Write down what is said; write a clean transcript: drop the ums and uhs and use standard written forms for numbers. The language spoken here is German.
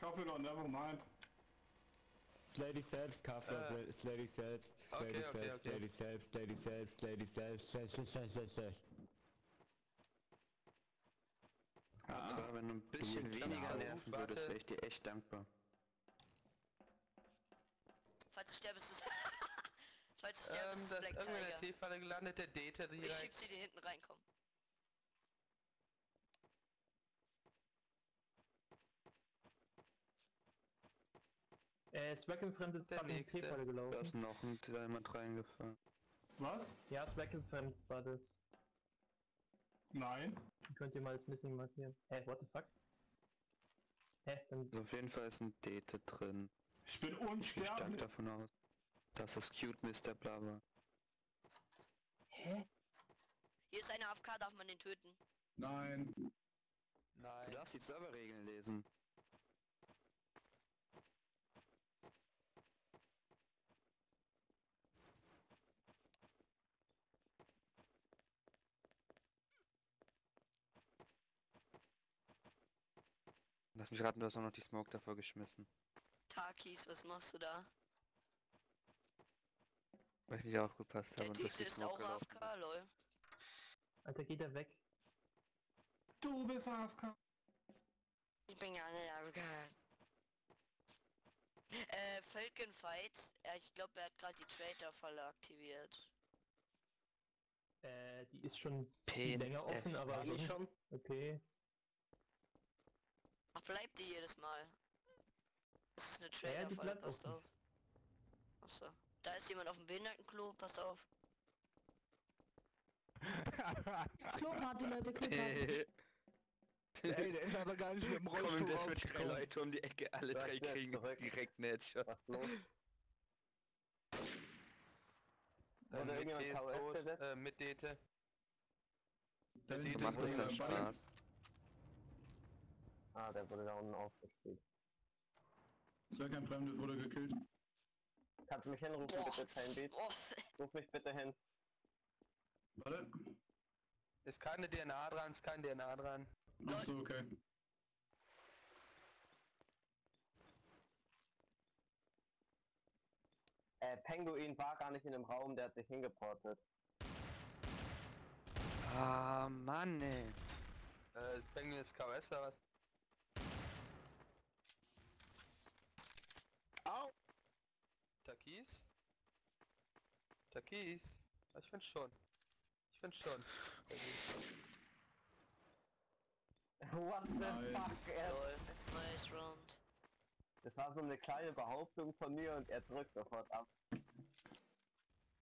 Kaffee, never mind. Lady selbst, Kaffee, Lady selbst, Lady Okay, selbst, okay. Lady selbst, Lady selbst, Lady selbst. Aber wenn du ein bisschen Du, weniger genau. nerven würdest, wäre ich dir echt dankbar. Falls du stirbst, ist falls du stirbst, Da ist ist Black irgendwer in der Tiger. T-Falle gelandet, der Data Ich direkt. schieb sie dir hinten reinkommen. Swaggenfriend ist Der gerade in die nächste. T-Falle Da gelaufen. ist noch ein jemand reingefallen. Was? Ja, Swaggenfriend war das. Nein. Könnt ihr mal als Missing markieren. Hä, what the fuck? Hä, dann... Also auf jeden Fall ist ein Date drin. Ich bin Ich gehe stark unsterblich. davon aus, dass das Cute Mr. Bla war. Hä? Hier ist eine AFK, darf man den töten? Nein. Du Nein. darfst die Serverregeln lesen. Lass mich raten, du hast auch noch die Smoke davor geschmissen. Takis, was machst du da? Weil ich nicht aufgepasst habe Der und durch die Tete ist Smoke auch gelaufen AFK, lol. Alter, geht er weg. Du bist AFK. Ich bin ja nicht AFK. Falkenfight, ich glaube, er hat gerade die Traitor-Falle aktiviert. Die ist schon P- viel länger offen, aber... War nicht schon? Okay. Ach, bleibt die jedes Mal? Das ist eine Ja, die Traitor-Falle, bleibt passt offen. auf. Achso. Da ist jemand auf dem Behindertenklo, passt auf. Kloparty, Leute, Kloparty. Ey, der ist aber gar nicht mit dem Kommen Rollstuhl gleich mit 3 rausgekommen. Leute um die Ecke, alle Sag 3 jetzt kriegen zurück. direkt einen Headshot. Was los? Wurde Mit irgendjemand T ist KOS tot, gesetzt? mit Dete. Der Die Lied Macht ist das dann dabei. Spaß? Ah, der wurde da unten aufgespielt. Fremde wurde gekillt. Kannst du mich hinrufen, bitte, Fanbeat? Boah. Ruf mich bitte hin. Warte. Ist keine DNA dran, ist kein DNA dran. Achso, okay. Penguin war gar nicht in dem Raum, der hat sich hingeportet. Ah, Mann, ey. Penguin ist KS oder was? Au! Takis? Takis? Ich finde schon. Ich finde schon. What the Nice. fuck? Lol. Nice round. Das war so eine kleine Behauptung von mir und er drückt sofort ab.